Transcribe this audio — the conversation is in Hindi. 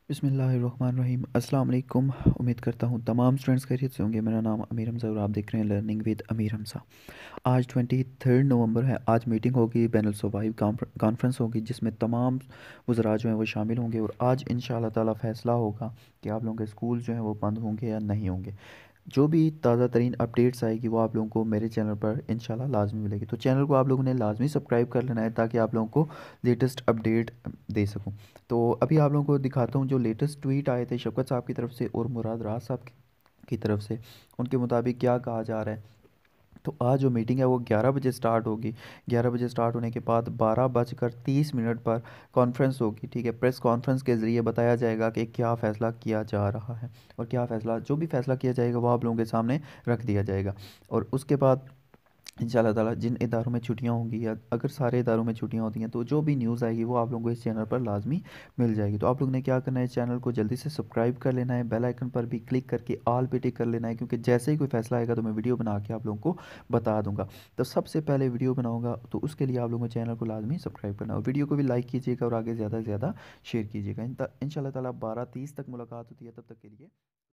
बिस्मिल्लाहिर्रहमानिर्रहीम। अस्सलाम वालेकुम। उम्मीद करता हूँ तमाम स्टूडेंट्स खैरियत से होंगे। मेरा नाम अमीर हमज़ा और आप देख रहे हैं लर्निंग विद अमीर हमज़ा। आज 23 नवंबर है। आज मीटिंग होगी, बैनुल सवाइब कॉन्फ्रेंस होगी, जिसमें तमाम वज़रा जो हैं वो शामिल होंगे और आज इंशाअल्लाह ताला फ़ैसला होगा कि आप लोगों के स्कूल जो हैं वो बंद होंगे या नहीं होंगे। जो भी ताज़ा तरीन अपडेट्स आएगी वो आप लोगों को मेरे चैनल पर इंशाल्लाह लाजमी मिलेगी। तो चैनल को आप लोगों ने लाजमी सब्सक्राइब कर लेना है ताकि आप लोगों को लेटेस्ट अपडेट दे सकूं। तो अभी आप लोगों को दिखाता हूं जो लेटेस्ट ट्वीट आए थे शफकत साहब की तरफ से और मुराद राज साहब की तरफ से। उनके मुताबिक क्या कहा जा रहा है, तो आज जो मीटिंग है वो 11 बजे स्टार्ट होगी। 11 बजे स्टार्ट होने के बाद 12 बजकर 30 मिनट पर कॉन्फ्रेंस होगी। ठीक है, प्रेस कॉन्फ्रेंस के ज़रिए बताया जाएगा कि क्या फ़ैसला किया जा रहा है और क्या फ़ैसला, जो भी फ़ैसला किया जाएगा वो आप लोगों के सामने रख दिया जाएगा। और उसके बाद इंशाल्लाह ताला जिन इदारों में छुट्टियां होंगी या अगर सारे इदारों में छुट्टियां होती हैं तो जो भी न्यूज़ आएगी वो आप लोगों को इस चैनल पर लाजमी मिल जाएगी। तो आप लोगों ने क्या करना है, चैनल को जल्दी से सब्सक्राइब कर लेना है, बेल आइकन पर भी क्लिक करके ऑल पे टिक कर लेना है, क्योंकि जैसे ही कोई फैसला आएगा तो मैं वीडियो बना के आप लोगों को बता दूंगा। तो सबसे पहले वीडियो बनाऊंगा तो उसके लिए आप लोगों को चैनल को लाजमी सब्सक्राइब करना और वीडियो को भी लाइक कीजिएगा और आगे ज़्यादा से ज़्यादा शेयर कीजिएगा। इंशाल्लाह ताला 12:30 तक मुलाकात होती है, तब तक के लिए।